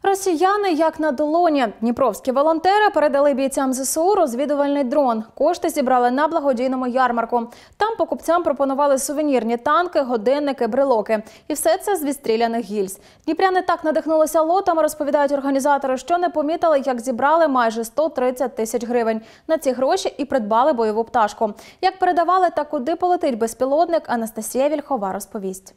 Росіяни як на долоні. Дніпровські волонтери передали бійцям ЗСУ розвідувальний дрон. Кошти зібрали на благодійному ярмарку. Там покупцям пропонували сувенірні танки, годинники, брелоки. І все це з відстріляних гільз. Дніпряни так надихнулися лотами, розповідають організатори, що не помітили, як зібрали майже 130 тисяч гривень. На ці гроші і придбали бойову пташку. Як передавали та куди полетить безпілотник, Анастасія Вільхова розповість.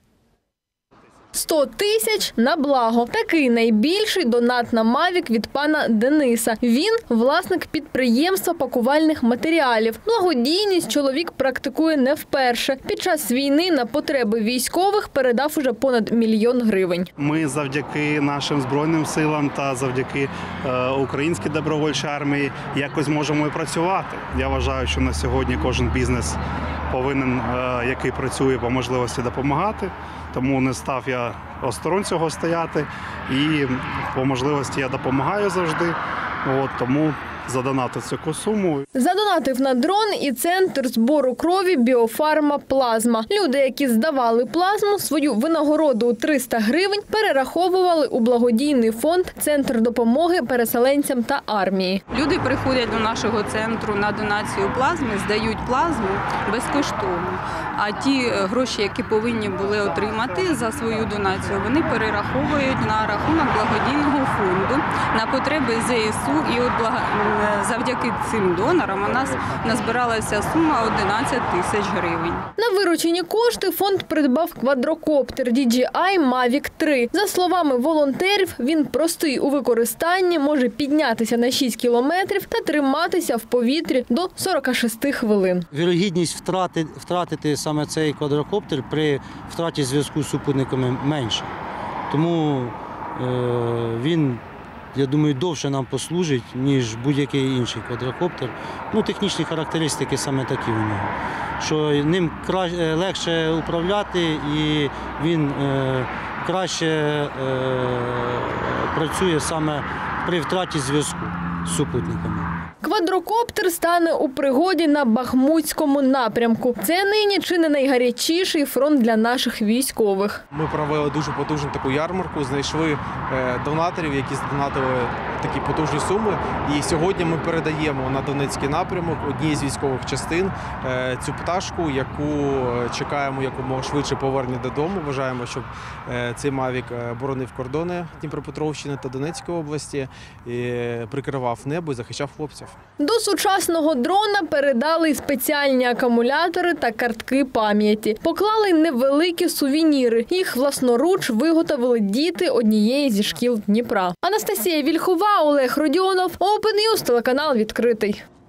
100 тисяч на благо. Такий найбільший донат на Мавік від пана Дениса. Він – власник підприємства пакувальних матеріалів. Благодійність чоловік практикує не вперше. Під час війни на потреби військових передав уже понад 1 мільйон гривень. Ми завдяки нашим Збройним силам та завдяки українській добровольчій армії якось можемо і працювати. Я вважаю, що на сьогодні кожен бізнес повинен, який працює, по можливості допомагати. Тому не став я осторонь цього стояти і по можливості я допомагаю завжди. Тому задонатив цю суму. Задонатив на дрон і центр збору крові «Біофарма Плазма». Люди, які здавали плазму, свою винагороду у 300 гривень перераховували у благодійний фонд «Центр допомоги переселенцям та армії». Люди приходять до нашого центру на донацію плазми, здають плазму безкоштовно. А ті гроші, які повинні були отримати за свою донацію, вони перераховують на рахунок благодійного фонду на потреби ЗСУ. І от завдяки цим донорам у нас назбиралася сума 11 тисяч гривень. На виручені кошти фонд придбав квадрокоптер DJI Mavic 3. За словами волонтерів, він простий у використанні, може піднятися на 6 кілометрів та триматися в повітрі до 46 хвилин. Вірогідність втратити саме цей квадрокоптер при втраті зв'язку з супутниками менша. Тому він, я думаю, довше нам послужить, ніж будь-який інший квадрокоптер. Технічні характеристики саме такі у нього, що ним легше управляти і він краще працює саме при втраті зв'язку з супутниками. Квадрокоптер стане у пригоді на Бахмутському напрямку. Це нині чи не найгарячіший фронт для наших військових. Ми провели дуже потужну таку ярмарку, знайшли донаторів, які здонатили такі потужні суми. І сьогодні ми передаємо на Донецький напрямок одній з військових частин цю пташку, яку чекаємо якомога швидше повернення додому. Вважаємо, щоб цей Мавік боронив кордони Дніпропетровщини та Донецької області, і прикривав небо і захищав хлопців. До сучасного дрона передали й спеціальні акумулятори та картки пам'яті. Поклали невеликі сувеніри. Їх власноруч виготовили діти однієї зі шкіл Дніпра. Анастасія Вільхова, Олег Родіонов, Open News, телеканал «Відкритий».